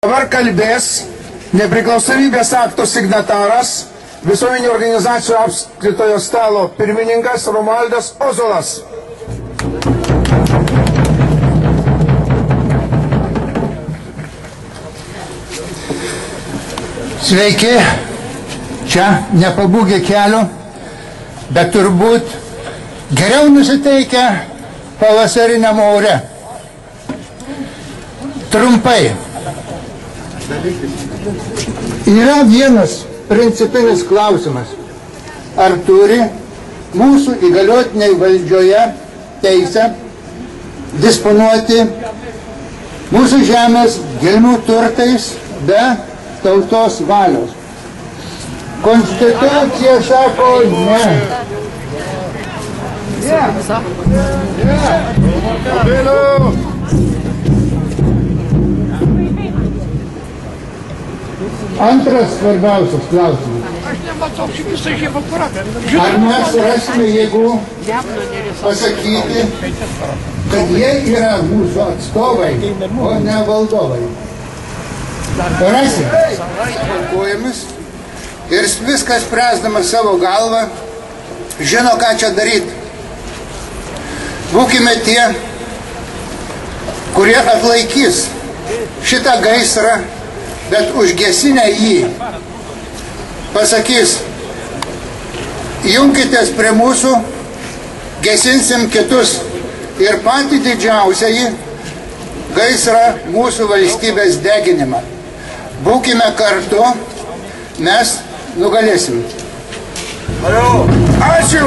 Dabar kalbės nepriklausomybės akto signataras, visuomeninių organizacijų apskritojo stalo pirmininkas Romualdas Ozolas. Sveiki, čia nepabūgė kelio, bet turbūt geriau nusiteikę pavasariniam ore. Trumpai. Yra vienas principinis klausimas. Ar turi mūsų įgaliotiniai valdžioje teisę disponuoti mūsų žemės gelmių turtais be tautos valios? Konstitucija sako ne. Antras svarbiausias klausimas. Ar mes rasime jėgų pasakyti, kad jie yra mūsų atstovai, o ne valdovai? Rasime. Kojomis ir viskas spręsdamas savo galvą, žino, ką čia daryti. Būkime tie, kurie atlaikys šitą gaisrą, bet užgesinę jį pasakys, junkitės prie mūsų, gesinsim kitus ir patį didžiausiąjį gaisrą mūsų valstybės deginimą. Būkime kartu, mes nugalėsim. Ačiū!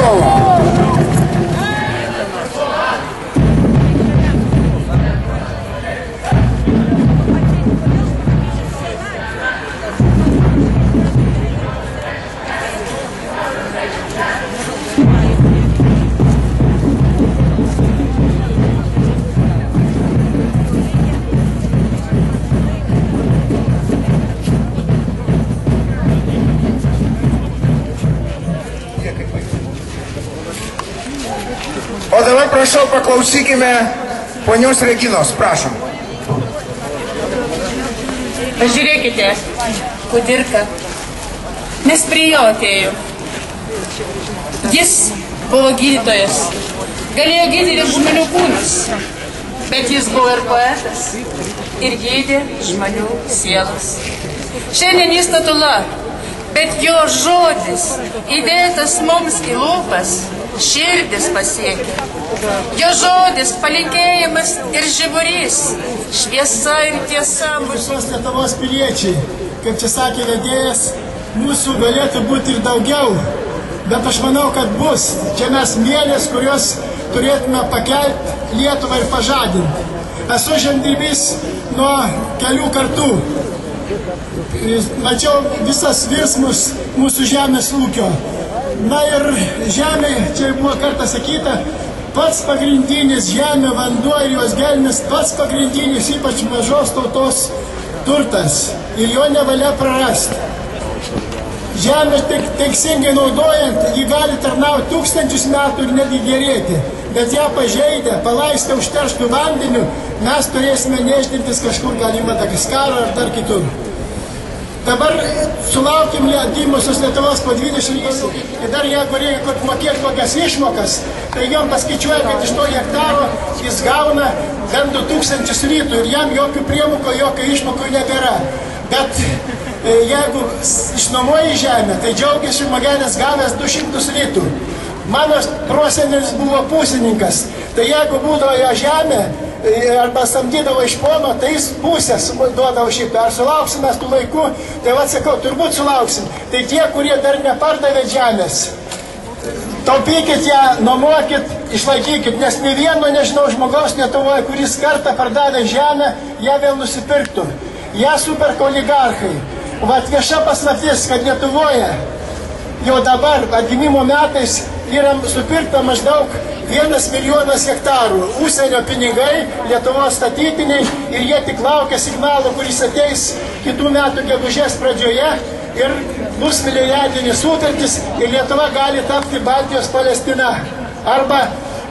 O dabar prašau, paklausykime ponios Reginos, prašom. Pažiūrėkite, kudirka, nes prie jo atėjau. Jis buvo gydytojas, galėjo gydyti žmonių kūnus, bet jis buvo ir poetas ir gydė žmonių sielas. Šiandien jis statula, bet jo žodis įdėtas mums į lūpas, širdis pasiekia. Jo žodis, palinkėjimas ir žiburys, šviesa ir tiesa. Visos Lietuvos piliečiai, kaip čia sakė vedėjas, mūsų galėtų būti ir daugiau, bet aš manau, kad bus. Čia mes mielės, kurios turėtume pakelti Lietuvą ir pažadinti. Esu žemdirbys nuo kelių kartų. Mačiau visas virsmus mūsų žemės ūkio. Na ir žemė, čia buvo kartą sakyta, pats pagrindinis žemė, vanduo ir jos gelmės, pats pagrindinis, ypač mažos tautos turtas. Ir jo nevalia prarasti. Žemė teisingai naudojant, ji gali tarnauti tūkstančius metų ir netgi gerėti. Bet ją pažeidę, palaistę užterštų vandeniu, mes turėsime nešdintis kažkur gal į Madagaskarą ar dar kitur. Dabar sulaukim atgimusios Lietuvos po 20 metų ir dar jeigu reikia mokėti kokias išmokas, tai jom paskaičiuoja, kad iš to hektaro jis gauna bent 2000 litų ir jam jokių priemokų, jokio išmokų nebėra. Bet jeigu išnuomoji žemę, tai džiaugiasi žmogelis gavęs 200 litų. Mano prosenelis buvo pusininkas, tai jeigu būdavo jo žemė, arba samdydavo iš pono, tai jis pusės duodavo šitą. Ar sulauksim mes tų laikų? Tai va sakau, turbūt sulauksim. Tai tie, kurie dar nepardavė žemės, taupykit ją, nuomokit, išlaikykit, nes ne vieno, nežinau, žmogaus Lietuvoje, kuris kartą pardavė žemę, ją vėl nusipirktų. Ją superka oligarchai. Vat vieša paslaptis, kad Lietuvoje jau dabar, atgimimo metais, yra supirkta maždaug 1 milijonas hektarų. Užsienio pinigai, Lietuvos statytiniai ir jie tik laukia signalo, kuris ateis kitų metų gegužės pradžioje ir bus milijardinis sutartis ir Lietuva gali tapti Baltijos Palestina. Arba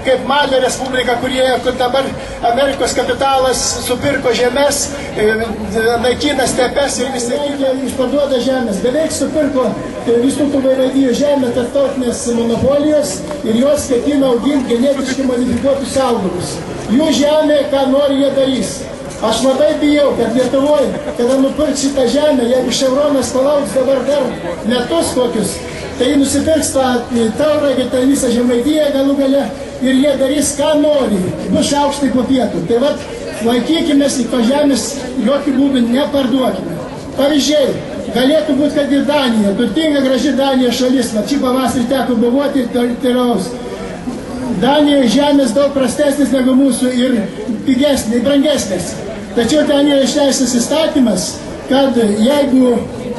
kaip Malio Respublika, kur dabar Amerikos kapitalas supirko žemės, naikina stepes ir visi išparduoda žemės. Beveik supirko visų tų vaivadijų žemę tarptautinės monopolijos ir jos ketina auginti genetiškai modifikuotus augalus. Jų žemė, ką nori, jie darys. Aš labai bijau, kad Lietuvoje, kada nupirks šitą žemę, jeigu Ševronas palauks dabar dar metus kokius, tai nusipirks tą Tauragę, tą visą Žemaitiją galų gale ir jie darys, ką nori, bus šaukštai po pietų. Tai vat, laikykimės į to žemės, jokių būdų neparduokime. Pavyzdžiai, galėtų būti, kad ir Danija, turtinga, graži Danija šalis, va, šį pavasarį teko buvoti ir teraus. Danijoje žemės daug prastesnis negu mūsų ir pigesnės, brangesnės. Tačiau ten yra išleistas įstatymas, kad jeigu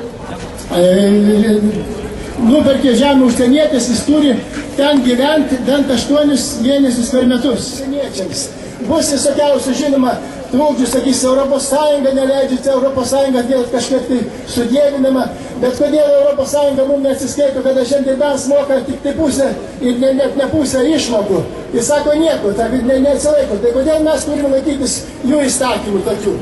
nuperkė žemę užsienietis, jis turi ten gyventi bent 8 mėnesius per metus. Bus visokiausių, žinoma, trūkdžių, sakys, Europos Sąjunga neleidžia, Europos Sąjunga kažkiek tai sudėvinama, bet kodėl Europos Sąjunga mums neatsiskaito, kada žemdirbiams moka tik tai pusę ir net ne pusę išmokų. Jis sako nieko, neatsilaiko. Tai kodėl mes turime laikytis jų įstatymų tokių?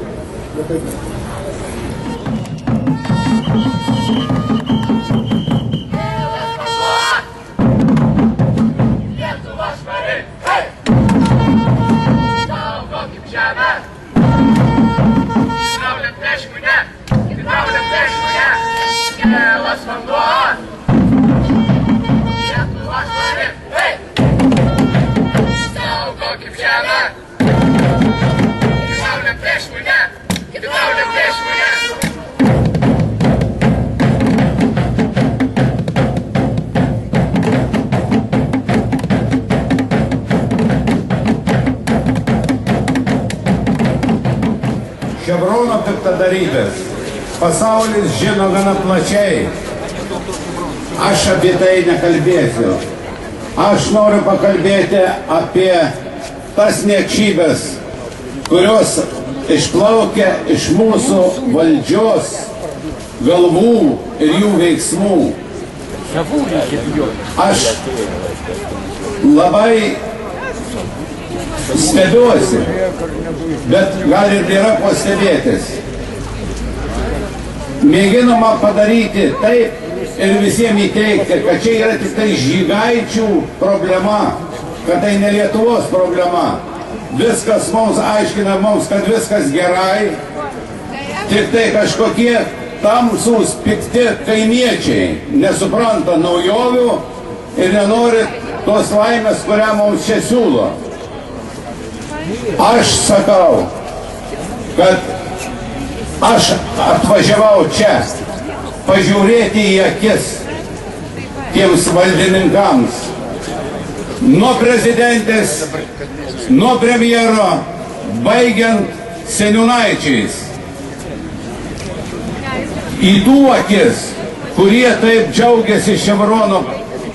Ševrono piktadarybės pasaulis žino gana plačiai. Aš apie tai nekalbėsiu. Aš noriu pakalbėti apie tas niekšybės, kurios išplaukia iš mūsų valdžios galvų ir jų veiksmų. Aš labai stebiuosi, bet gal ir nėra ko stebėtis. Mėginama padaryti taip ir visiems įteikti, kad čia yra tik tai žygaičių problema, kad tai ne Lietuvos problema. Viskas mums aiškina mums, kad viskas gerai, tik tai kažkokie tamsūs, pikti kaimiečiai nesupranta naujovių ir nenori tos laimės, kurią mums čia siūlo. Aš sakau, kad aš atvažiavau čia pažiūrėti į akis tiems valdininkams, nuo prezidentės, nuo premjero, baigiant seniūnaičiais. Į tų akis, kurie taip džiaugiasi Ševrono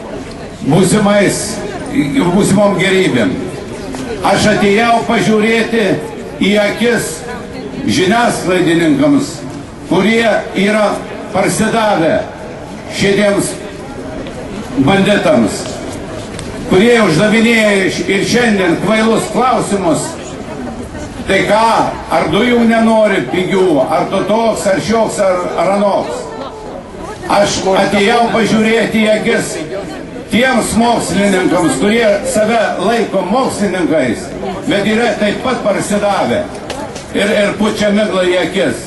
būsimom gerybėm. Aš atėjau pažiūrėti į akis žiniasklaidininkams, kurie yra parsidavę šitiems banditams, kurie uždavinėja ir šiandien kvailus klausimus. Tai ką, ar dujų nenori pigių, ar tu toks, ar šioks, ar anoks. Aš atėjau pažiūrėti į akis tiems mokslininkams, kurie save laiko mokslininkais, bet yra taip pat parsidavę ir pučia miglą į akis.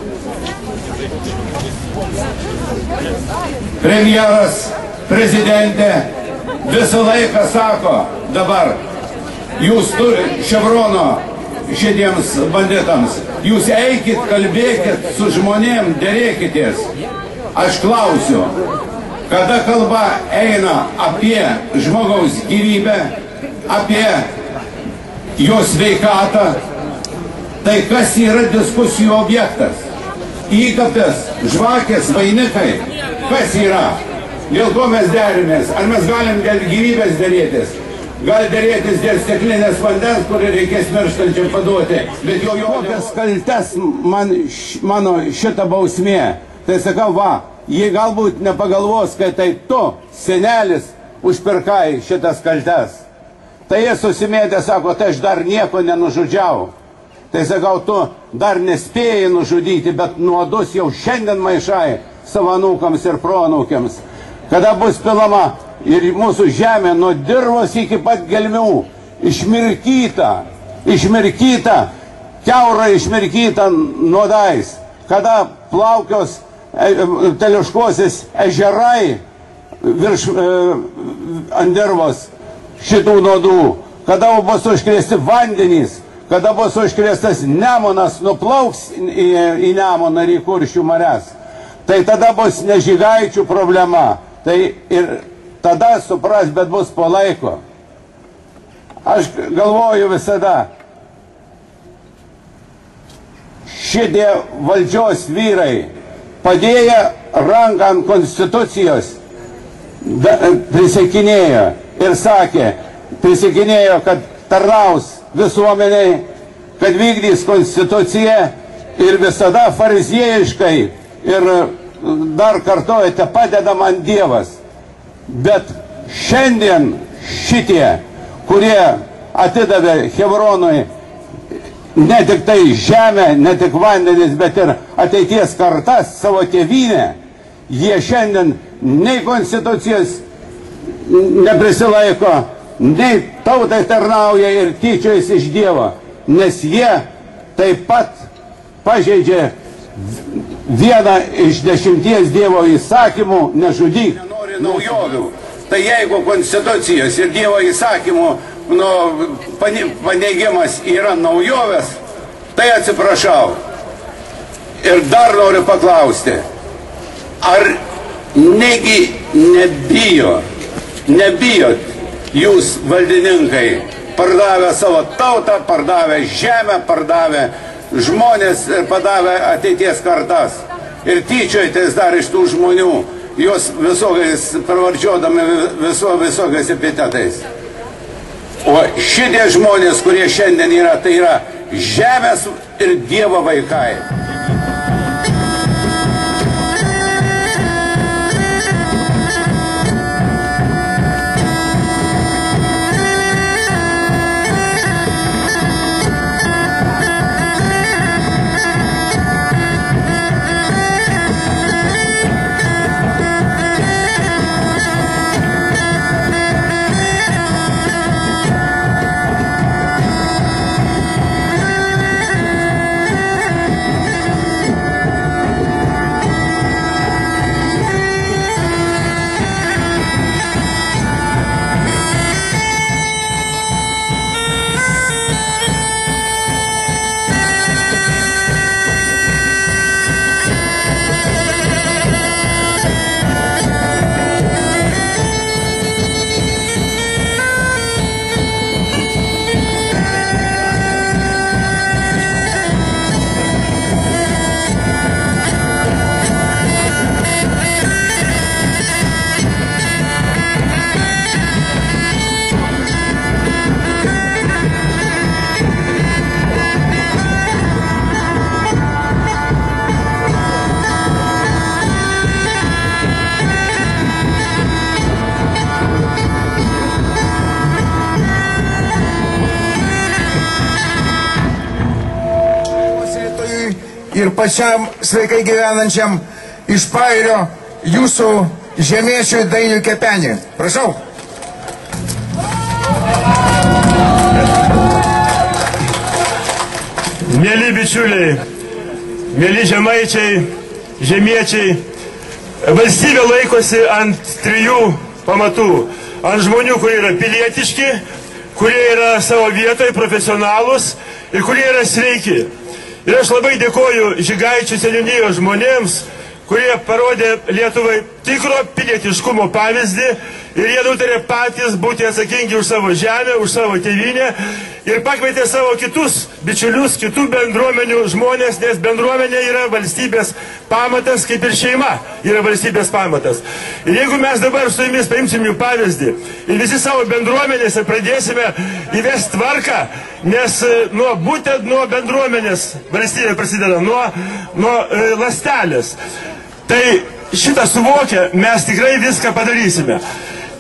Premjeras, prezidentė visą laiką sako dabar, jūs turite Ševrono šitiems banditams, jūs eikit, kalbėkit su žmonėm, derėkitės. Aš klausiu, kada kalba eina apie žmogaus gyvybę, apie jo sveikatą, tai kas yra diskusijų objektas? Įkapės, žvakės, vainikai, kas yra? Dėl ko mes derimės? Ar mes galim dėl gyvybės derėtis? Gali derėtis dėl stiklinės vandens, kurį reikės mirštančiam paduoti. Bet jo kokias kaltes mano šitą bausmė. Tai sakau, va, jie galbūt nepagalvos, kad tai tu, senelis, užpirkai šitas kaltes. Tai jie susimėtė, sako, tai aš dar nieko nenužudžiau. Tai sakau, tu dar nespėjai nužudyti, bet nuodus jau šiandien maišai savo anūkams ir proanūkiams. Kada bus pilama ir mūsų žemė nuo dirvos iki pat gelmių, išmirkyta, kiaurai išmirkyta nuodais, kada plaukios Teliuškosis ežerai virš ant dirvos šitų nuodų, kada bus užkrėsti vandenys, kada bus užkrėstas Nemunas, nuplauks į Nemuną ir į Kuršių marias. Tai tada bus ne žygaičių problema, tai ir tada supras, bet bus po laiko. Aš galvoju visada, šitie valdžios vyrai padėję ranką ant konstitucijos prisikinėjo ir sakė, prisikinėjo, kad tarnaus visuomeniai, kad vykdys konstituciją ir visada fariziejiškai ir dar kartojate, padeda man Dievas. Bet šiandien šitie, kurie atidavė Hebronui ne tik tai žemę, ne tik vandenis, bet ir ateities kartas, savo tėvynę, jie šiandien nei konstitucijos neprisilaiko, nei tautai tarnauja ir tyčiojasi iš Dievo, nes jie taip pat pažeidžia vieną iš 10 Dievo įsakymų nežudyk. Nenori naujovių. Tai jeigu konstitucijos ir Dievo įsakymų paneigimas yra naujovės, tai atsiprašau. Ir dar noriu paklausti, ar negi nebijot jūs valdininkai, pardavę savo tautą, pardavę žemę, pardavę žmonės ir padavę ateities kartas. Ir tyčiojatės dar iš tų žmonių, juos visokiais pravardžiuodami visokiais epitetais. O šitie žmonės, kurie šiandien yra, tai yra žemės ir Dievo vaikai. Ir pačiam sveikai gyvenančiam iš Pajūrio jūsų žemiečiui Dainiui Kepenį. Prašau. Mėly bičiuliai, mėly žemaičiai, žemiečiai, valstybė laikosi ant 3 pamatų. Ant žmonių, kurie yra pilietiški, kurie yra savo vietoje profesionalūs ir kurie yra sveiki. Ir aš labai dėkoju Žygaičių seniūnijos žmonėms, kurie parodė Lietuvai tikro pilietiškumo pavyzdį ir jie nutarė patys būti atsakingi už savo žemę, už savo tėvynę ir pakvietė savo kitus bičiulius, kitų bendruomenių žmonės, nes bendruomenė yra valstybės pamatas, kaip ir šeima yra valstybės pamatas. Ir jeigu mes dabar su jumis paimsim jų pavyzdį ir visi savo bendruomenėse pradėsime įvesti tvarką, nes būtent nuo bendruomenės valstybė prasideda, nuo ląstelės. Tai šitą suvokę mes tikrai viską padarysime.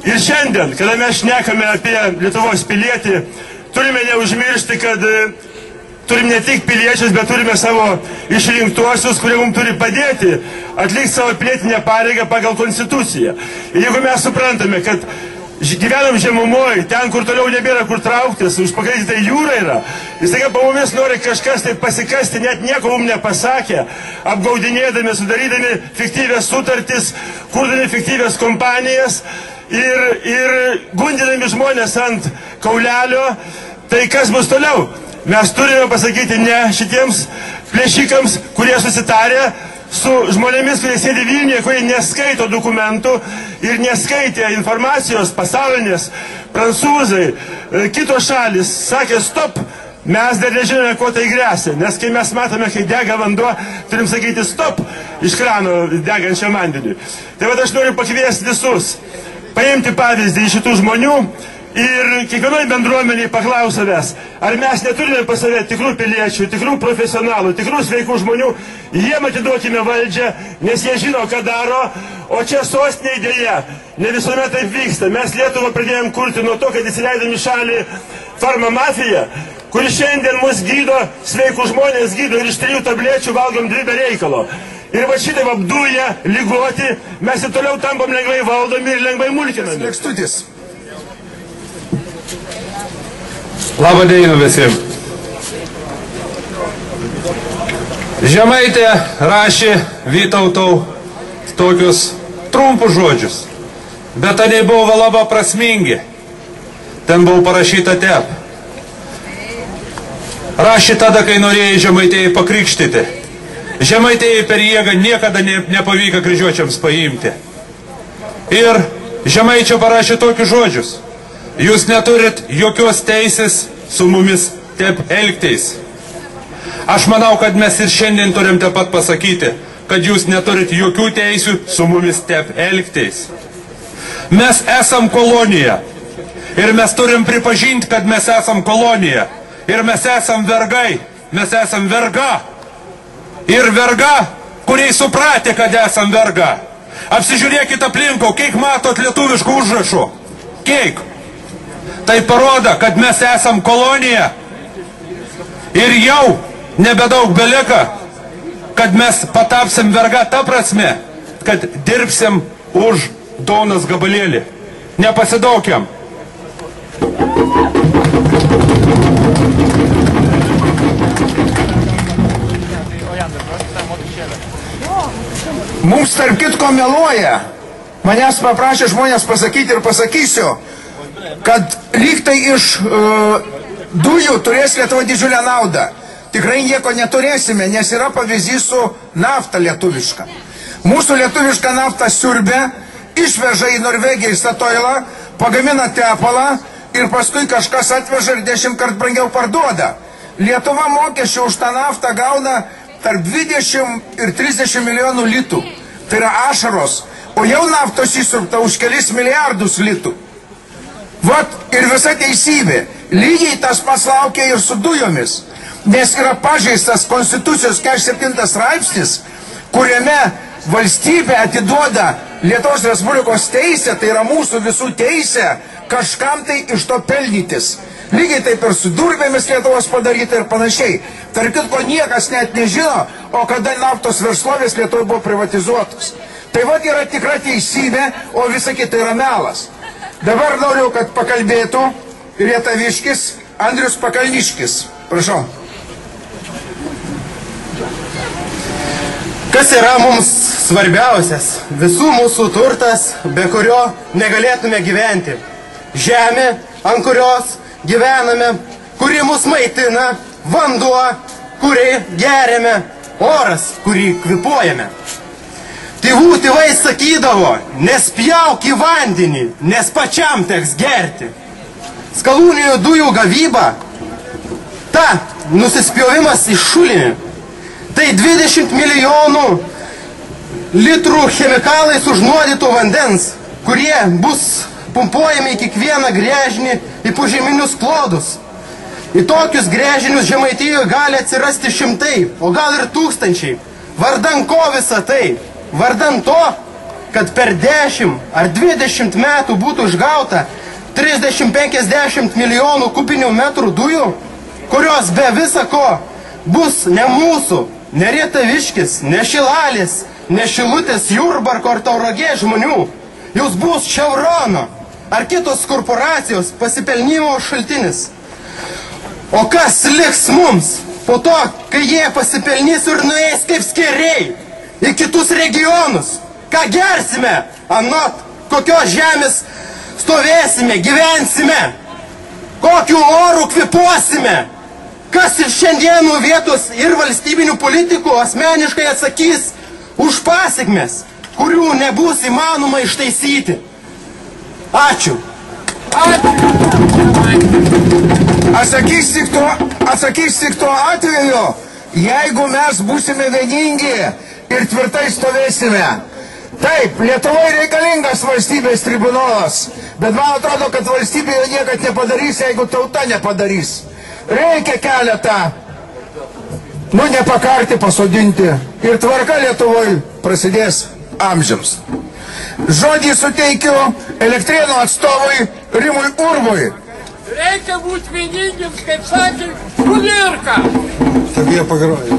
Ir šiandien, kada mes šnekame apie Lietuvos pilietį, turime neužmiršti, kad turim ne tik piliečius, bet turime savo išrinktuosius, kurie mums turi padėti atlikti savo pilietinę pareigą pagal konstituciją. Ir jeigu mes suprantame, kad gyvenam žemumoje, ten, kur toliau nebėra kur trauktis, užpakalti tai jūra yra, jis taigi po mumis nori kažkas tai pasikasti, net nieko mums nepasakė, apgaudinėdami, sudarydami fiktyvės sutartis, kurdami fiktyvės kompanijas ir gundinami žmonės ant kaulelio, tai kas bus toliau? Mes turime pasakyti ne šitiems plėšikams, kurie susitarė su žmonėmis, kurie sėdi Vilniuje, kurie neskaito dokumentų ir neskaitė informacijos pasaulinės, prancūzai, kitos šalis, sakė stop, mes dar nežinome, ko tai gresia, nes kai mes matome, kai dega vanduo, turim sakyti stop iš krano degančiam vandeniui. Tai vad aš noriu pakviesti visus, paimti pavyzdį iš šitų žmonių ir kiekvienoje bendruomenėje paklausavęs, ar mes neturime pas save tikrų piliečių, tikrų profesionalų, tikrų sveikų žmonių, jiem atiduokime valdžią, nes jie žino, ką daro, o čia sostinėje dėja ne visuomet taip vyksta. Mes Lietuvą pradėjom kurti nuo to, kad įsileidom į šalį farmamafiją, kuri šiandien mus gydo, sveikų žmonės gydo ir iš 3 tablečių valgom 2 be reikalo. Ir va šitaip apduję, ligoti, mes ir toliau tampam lengvai valdomi ir lengvai mulkinami. Lekstutis. Labą dieną visiems. Žemaitė rašė Vytautau tokius trumpus žodžius, bet tai buvo labai prasmingi. Ten buvo parašyta tep. Rašė tada, kai norėjo Žemaitėjai pakrikštyti. Žemaitėjai per jėgą niekada nepavyko kryžiuočiams paimti. Ir Žemaičio parašė tokius žodžius. Jūs neturit jokios teisės su mumis taip elgtis. Aš manau, kad mes ir šiandien turim taip pat pasakyti, kad jūs neturit jokių teisių su mumis taip elgtis. Mes esam kolonija. Ir mes turim pripažinti, kad mes esam kolonija. Ir mes esam vergai. Mes esam verga. Ir verga, kuriai supratė, kad esam verga. Apsižiūrėkit aplinkų, kiek matot lietuviškų užrašų. Kiek? Tai parodo, kad mes esam kolonija ir jau nebedaug belika, kad mes patapsim verga ta prasme, kad dirbsim už duonos gabalėlį. Nepasidaukiam. Mums tarp kitko meluoja. Manęs paprašė žmonės pasakyti ir pasakysiu, kad lyg tai iš dujų turės Lietuva didžiulę naudą. Tikrai nieko neturėsime, nes yra pavyzdys su nafta lietuviška. Mūsų lietuvišką naftą siurbia, išveža į Norvegiją į Statoilą, pagamina tepalą ir paskui kažkas atveža ir 10 kart brangiau parduoda. Lietuva mokesčių už tą naftą gauna tarp 20 ir 30 milijonų litų. Tai yra ašaros. O jau naftos įsiurbta už kelis milijardus litų. Vat ir visa teisybė. Lygiai tas pats laukia ir su dujomis. Nes yra pažeistas Konstitucijos 47 straipsnis, kuriame valstybė atiduoda Lietuvos Respublikos teisę, tai yra mūsų visų teisė, kažkam tai iš to pelnytis. Lygiai taip ir su durvėmis Lietuvos padaryta ir panašiai. Tarp kitko niekas net nežino, o kada naftos verslovės Lietuvoje buvo privatizuotos. Tai vat yra tikra teisybė, o visa kita yra melas. Dabar noriu, kad pakalbėtų Rietaviškis Andrius Pakalniškis. Prašau. Kas yra mums svarbiausias? Visų mūsų turtas, be kurio negalėtume gyventi. Žemė, ant kurios gyvename, kuri mus maitina, vanduo, kurį geriame, oras, kurį kvipuojame. Tėvai sakydavo, nespjauk į vandenį, nes pačiam teks gerti. Skalūnijų dujų gavyba, ta nusispjovimas į šulinį, tai 20 milijonų litrų chemikalais užnuodytų vandens, kurie bus pumpuojami į kiekvieną gręžinį į požeminius klodus. Į tokius gręžinius Žemaitijoje gali atsirasti šimtai, o gal ir tūkstančiai. Vardan ko visa tai? Vardan to, kad per 10 ar 20 metų būtų išgauta 30-50 milijonų kubinių metrų dujų, kurios be visa ko bus ne mūsų, ne Rietaviškis, ne Šilalės, ne Šilutės, Jurbarko ar Tauragės žmonių. Jūs bus Chevrono ar kitos korporacijos pasipelnimo šaltinis. O kas liks mums po to, kai jie pasipelnys ir nueis kaip skėriai į kitus regionus? Ką gersime? Anot kokios žemės stovėsime, gyvensime? Kokiu oru kvipuosime? Kas iš šiandienų vietos ir valstybinių politikų asmeniškai atsakys už pasekmes, kurių nebus įmanoma ištaisyti? Ačiū. Atsakys tik tuo atveju, jeigu mes būsime vieningi ir tvirtai stovėsime. Taip, Lietuvoje reikalingas valstybės tribunolas, bet man atrodo, kad valstybėje niekad nepadarys, jeigu tauta nepadarys. Reikia keletą, nepakarti pasodinti ir tvarka Lietuvoje prasidės amžiams. Žodį suteikiu Elektrėnų atstovui Rimui Urbui. Reikia būti vieningiams, kaip sakė, Kudirka. Taip jie pagroja.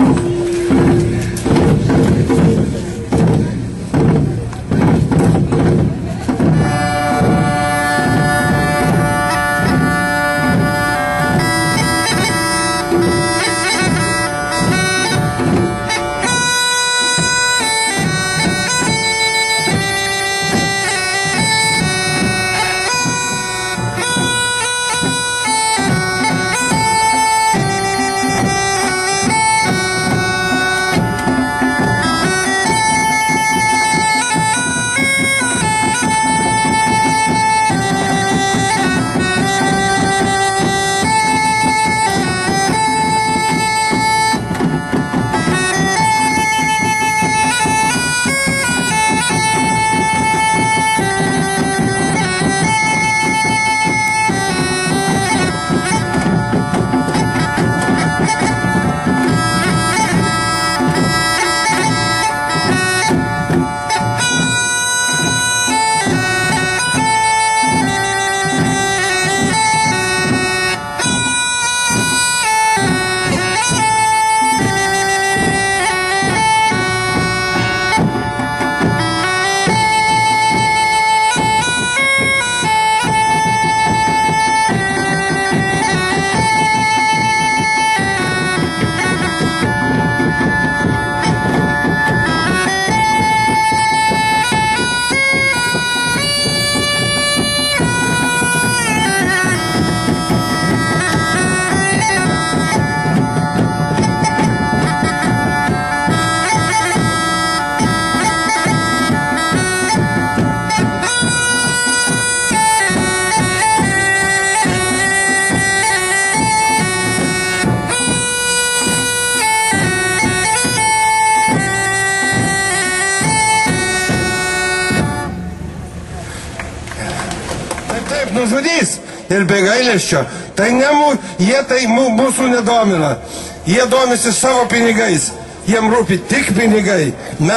Nužudys ir be gailesčio. Tai jie tai mūsų nedomina. Jie domisi savo pinigais. Jiem rūpi tik pinigai.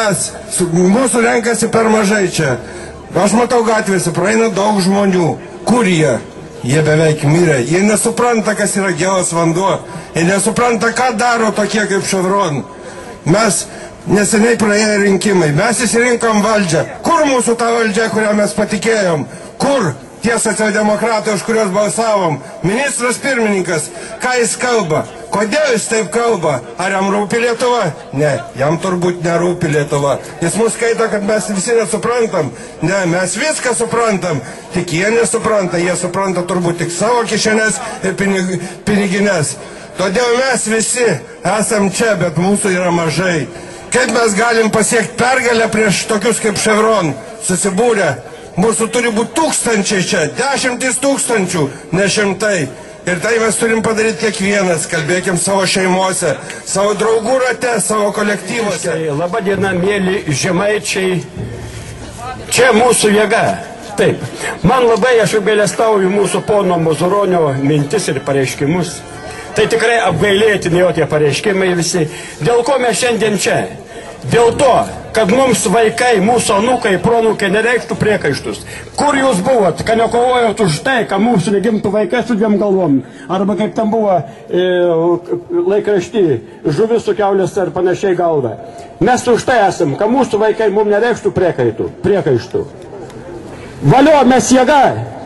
Mūsų renkasi per mažai čia. Aš matau gatvėse, praeina daug žmonių. Kur jie? Jie beveik mirė. Jie nesupranta, kas yra gėlas vanduo. Jie nesupranta, ką daro tokie kaip Chevron. Mes neseniai praėjo rinkimai. Mes įsirinkom valdžią. Kur mūsų ta valdžia, kurią mes patikėjom? Kur? Tie socialdemokratai, už kurios balsavom. Ministras pirmininkas, ką jis kalba? Kodėl jis taip kalba? Ar jam rūpi Lietuva? Ne, jam turbūt nerūpi Lietuva. Jis mus skaito, kad mes visi nesuprantam. Ne, mes viską suprantam. Tik jie nesupranta. Jie supranta turbūt tik savo kišenės ir piniginės. Todėl mes visi esam čia, bet mūsų yra mažai. Kaip mes galim pasiekti pergalę prieš tokius kaip Chevron? Susibūrę. Mūsų turi būti tūkstančiai čia, 10 tūkstančių, ne šimtai. Ir tai mes turim padaryti kiekvienas, kalbėkim savo šeimose, savo draugų rate, savo kolektyvuose. Labą dieną, mėly žemaičiai, čia mūsų jėga. Taip, man labai aš apgailestauju mūsų pono Mazuronio mintis ir pareiškimus. Tai tikrai apgailėtini jo tie pareiškimai visi. Dėl ko mes šiandien čia? dėl to, kad mums vaikai, mūsų anūkai, pronūkai nereikštų priekaištus. Kur jūs buvot, kad nekovojot už tai, kad mūsų negimtų vaikai su dviem galvom? Arba kaip tam buvo laikrašty, žuvis su kiaulės ar panašiai galva. Mes už tai esam, kad mūsų vaikai mums nereikštų priekaištų. Valio, mes jėga!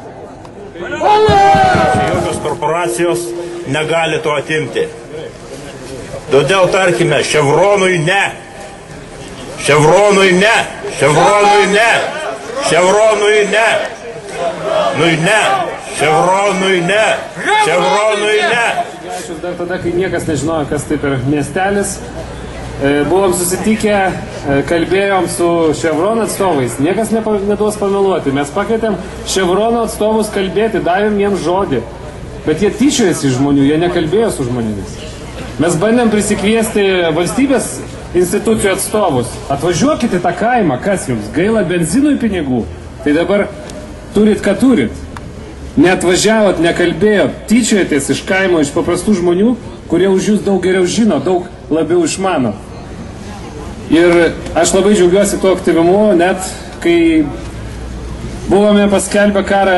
Jokios korporacijos negali to atimti. Todėl tarkime, Chevronui ne. Chevronui ne. Chevronui ne. Chevronui ne. Nu ne. Chevronui ne. Chevronui ne. Dar tada, kai niekas nežinojo, kas tai per miestelis, buvom susitikę, kalbėjom su Chevron atstovais. Niekas neduos pameluoti. Mes pakvietėm Chevron atstovus kalbėti, davėm jiems žodį. Bet jie tyčiojasi iš žmonių, jie nekalbėjo su žmonėmis. Mes bandėm prisikviesti valstybės institucijų atstovus. Atvažiuokite tą kaimą, kas jums gaila benzinui pinigų. Tai dabar turit, ką turit. Neatvažiavot, nekalbėjot, tyčiojatės iš kaimo, iš paprastų žmonių, kurie už jūs daug geriau žino, daug labiau išmano. Ir aš labai džiaugiuosi tuo aktyvimu, net kai buvome paskelbę karą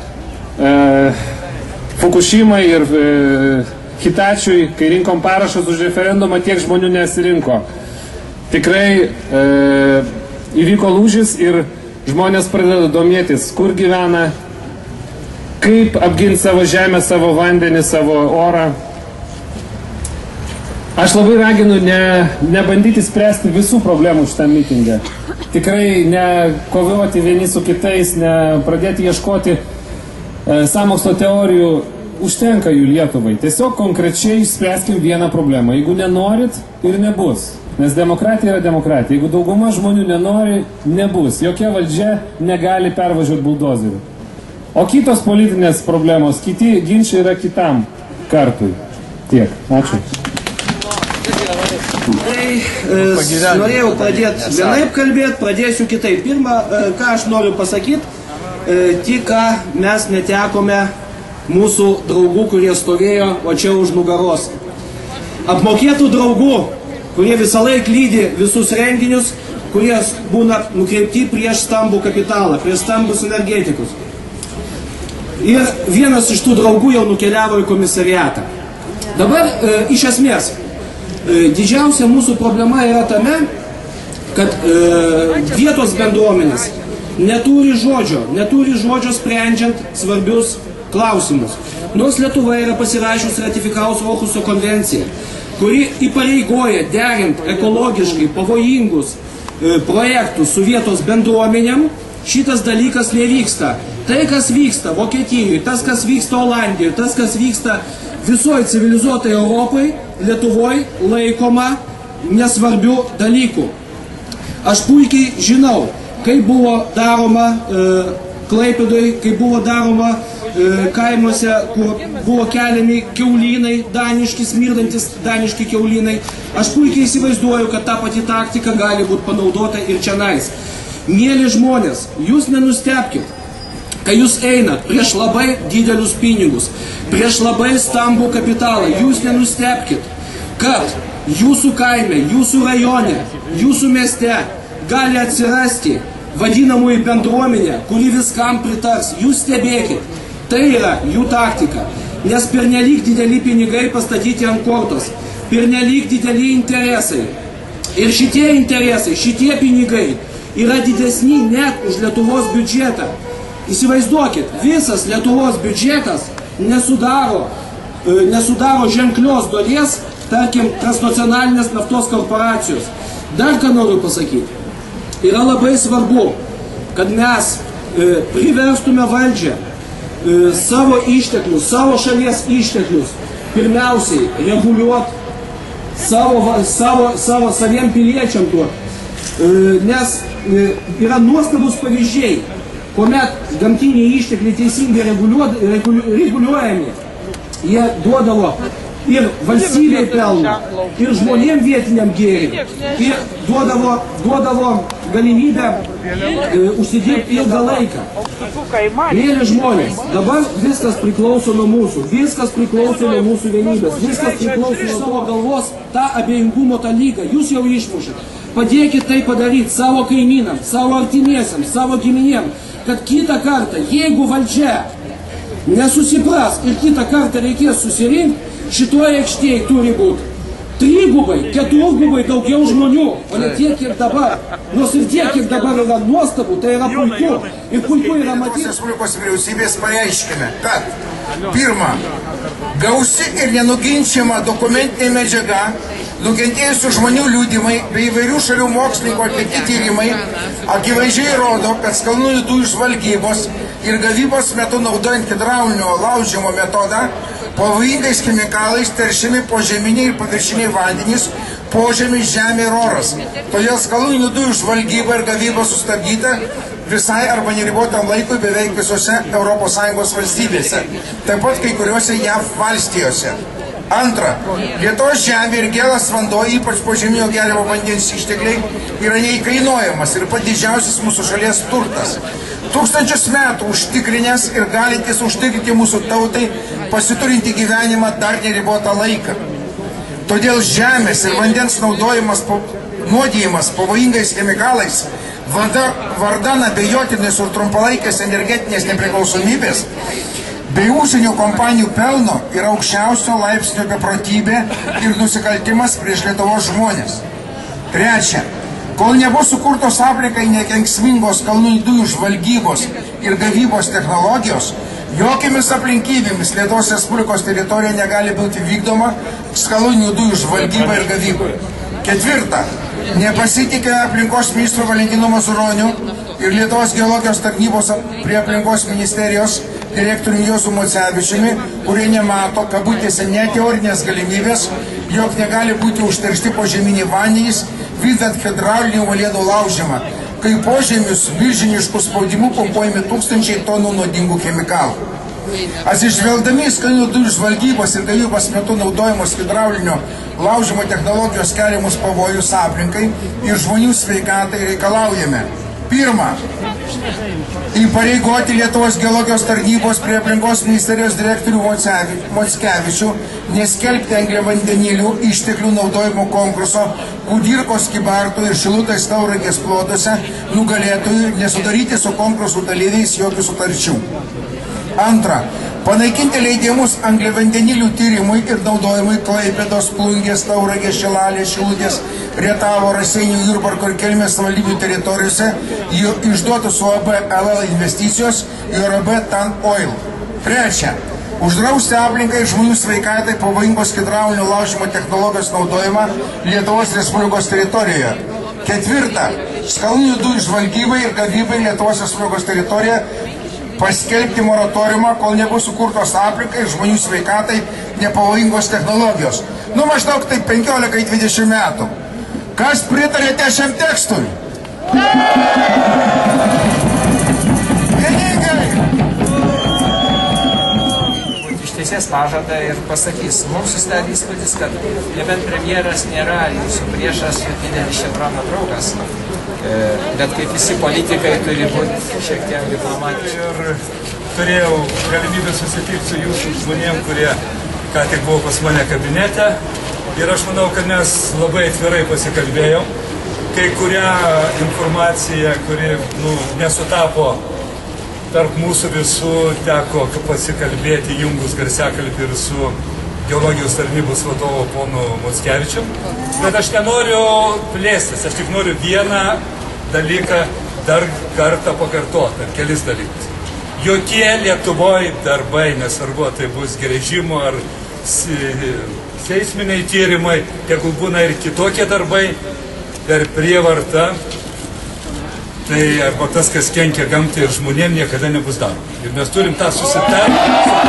Fukushimai ir Hitachiui, kai rinkom parašus už referendumą, tiek žmonių nesirinko. Tikrai įvyko lūžis ir žmonės pradeda domėtis, kur gyvena, kaip apginti savo žemę, savo vandenį, savo orą. Aš labai raginu nebandyti spręsti visų problemų šitam mitingę. Tikrai ne kovoti vieni su kitais, ne pradėti ieškoti sąmokslo teorijų. Užtenka jų Lietuvai. Tiesiog konkrečiai išspręskim vieną problemą. Jeigu nenorit, ir nebus. Nes demokratija yra demokratija. Jeigu dauguma žmonių nenori, nebus. Jokia valdžia negali pervažiuoti buldozerių. O kitos politinės problemos, kiti ginčiai yra kitam kartui. Tiek. Ačiū. Tai norėjau pradėti vienaip kalbėti, pradėsiu kitaip. Pirma, ką aš noriu pasakyti, tik ką mes netekome mūsų draugų, kurie stovėjo, o čia už nugaros. Apmokėtų draugų, kurie visą laiką lydi visus renginius, kurie būna nukreipti prieš stambų kapitalą, prieš stambus energetikus. Ir vienas iš tų draugų jau nukeliavo į komisariatą. Dabar, iš esmės, didžiausia mūsų problema yra tame, kad vietos bendruomenės neturi žodžio sprendžiant svarbius klausimus. Nors Lietuva yra pasirašius ratifikavus Orhuso konvenciją, kuri įpareigoja derinti ekologiškai pavojingus projektus su vietos bendruomenėm, šitas dalykas nevyksta. Tai, kas vyksta Vokietijoje, tas, kas vyksta Olandijoje, tas, kas vyksta visoje civilizuotai Europai, Lietuvoje laikoma nesvarbių dalykų. Aš puikiai žinau, kaip buvo daroma Klaipėdoje, kaip buvo daroma kaimuose, kur buvo keliami kiaulynai, daniški, smirdantis daniški kiaulynai. Aš puikiai įsivaizduoju, kad ta pati taktika gali būti panaudota ir čionais. Mėly žmonės, jūs nenustebkit, kai jūs einat prieš labai didelius pinigus, prieš labai stambų kapitalą, jūs nenustebkit, kad jūsų kaime, jūsų rajone, jūsų mieste gali atsirasti vadinamųjų bendruomenė, kuri viskam pritars. Jūs stebėkit. Tai yra jų taktika. Nes pernelyg dideli pinigai pastatyti ant kortos. Pernelyg dideli interesai. Ir šitie interesai, šitie pinigai yra didesni net už Lietuvos biudžetą. Įsivaizduokit, visas Lietuvos biudžetas nesudaro ženklios dalies, tarkim, transnacionalinės naftos korporacijos. Dar ką noriu pasakyti. Yra labai svarbu, kad mes priverstume valdžią savo išteklius, savo šalies išteklius pirmiausiai reguliuoti saviem piliečiam tuo. Nes yra nuostabus pavyzdžiai, kuomet gamtiniai ištekliai teisingai reguliuojami, jie duodavo ir valstybei pelną, ir žmonėm vietiniam gėrį, ir duodavo galimybę užsidirbti ilgą laiką. Mėly žmonės, dabar viskas priklauso nuo mūsų, viskas priklauso nuo mūsų vienybės, viskas priklauso nuo savo galvos, tą abejingumo tą lygą, jūs jau išmušat. padėkit tai padaryti savo kaimynam, savo artimiesiam, savo giminėm, kad kitą kartą, jeigu valdžia nesusipras ir kitą kartą reikės susirinkti, šitoje aikštėje turi būti 3 4 daugiau žmonių, o ne tiek, kiek dabar. Nors ir tiek, kiek dabar yra nuostabu, tai yra puiku. Ir puiku yra matyti. Respublikos vyriausybės pareiškime, kad pirma, gausi ir nenuginčiama dokumentinė medžiaga, nukentėjusių žmonių liudymai bei įvairių šalių mokslininkų atlikti tyrimai akivaizdžiai rodo, kad skalūninių dujų žvalgybos ir gavybos metu naudojant hidraulinio laužimo metodą pavojingais chemikalais teršiami požeminiai ir paviršiniai vandenys, požemis, žemė ir oras. Todėl skalūninių dujų žvalgyba ir gavyba sustabdyta visai arba neribotam laikui beveik visose ES valstybėse, taip pat kai kuriuose JAV valstijose. Antra, Lietuvos žemė ir gėlas vanduo, ypač požeminio geriamo vandens ištekliai, yra neįkainojamas ir pat didžiausias mūsų šalies turtas. Tūkstančius metų užtikrinęs ir galintis užtikrinti mūsų tautai pasiturinti gyvenimą dar neribotą laiką. Todėl žemės ir vandens naudojimas, nuodijimas pavojingais chemikalais vardan abejotinės ir trumpalaikės energetinės nepriklausomybės bei užsienio kompanijų pelno yra aukščiausio laipsnio beprotybė ir nusikaltimas prieš Lietuvos žmonės. Trečia, kol nebus sukurtos aplinkai nekenksmingos skalūninių dujų žvalgybos ir gavybos technologijos, jokiamis aplinkybėmis Lietuvos Respublikos teritorijoje negali būti vykdoma skalūninių dujų žvalgyba ir gavyba. Ketvirta, nepasitikė aplinkos ministro Valentino Mazuroniu ir Lietuvos geologijos tarnybos prie aplinkos ministerijos direktoriumi Juozu Mocevičiumi, kurie nemato, kabutėse neteorinės galimybės, jog negali būti užteršti požeminiai vandenys, vykdant hidraulinį uolienų laužymą, kai požemius milžiniškų spaudimų pumpuojami tūkstančiai tonų nuodingų chemikalų. Atsižvelgdami į skalūninių dujų žvalgybos ir gavybos metu naudojamos hidraulinio laužymo technologijos keliamus pavojus aplinkai ir žmonių sveikatai reikalaujame. Pirma, įpareigoti Lietuvos geologijos tarnybos prie aplinkos ministerijos direktorių Mockevičių neskelbti angliavandenilių išteklių naudojimo konkurso Kudirkos, Kybartų ir Šilutės Tauragės plotuose nugalėtojų nesudaryti su konkursų dalyviais jokių sutarčių. Antra, panaikinti leidimus angliavandenilių tyrimui ir naudojimui Klaipėdos, Plungės, Tauragės, Šilalės, Šilutės, Rietavo, Raseinių, Jurbarko ir Kelmės savivaldybių teritorijose išduotus UAB LL investicijos į UAB TAN Oil. Trečia, uždrausti aplinkai žmonių sveikatai pavojingos hidraulinio laužymo technologijos naudojimą Lietuvos Respublikos teritorijoje. Ketvirta, skalūninių dujų žvalgybai ir gavybai Lietuvos Respublikos teritorijoje paskelbti moratoriumą, kol nebus sukurtos aplinkai žmonių sveikatai nepavojingos technologijos. Maždaug tai 15-20 metų. Kas pritarėte šiam tekstui? Vieningai! Ištiesės pažadą ir pasakys, mums susidarė įspūdis, kad nebent premjeras nėra jūsų priešas, didelis Chevrono draugas, bet kaip visi politikai turi būti šiek tiek diplomatiški. Ir turėjau galimybę susitikti su jūsų žmonėm, kurie ką tik buvo pas mane kabinete. Ir aš manau, kad mes labai atvirai pasikalbėjom. Kai kurią informaciją, kuri nesutapo tarp mūsų visų, teko pasikalbėti jungus garsiakalbį ir su geologijos tarnybos vadovo ponu Mockevičium. Bet aš nenoriu plėstis, aš tik noriu vieną dalyką dar kartą pakartoti, ar kelis dalykus. Jokie Lietuvoje darbai, nesvarbu, tai bus gręžimo ar seisminiai tyrimai, tegul būna ir kitokie darbai per prievartą, tai arba tas, kas kenkia gamtai ir žmonėm, niekada nebus daroma. Ir mes turim tą susitarti.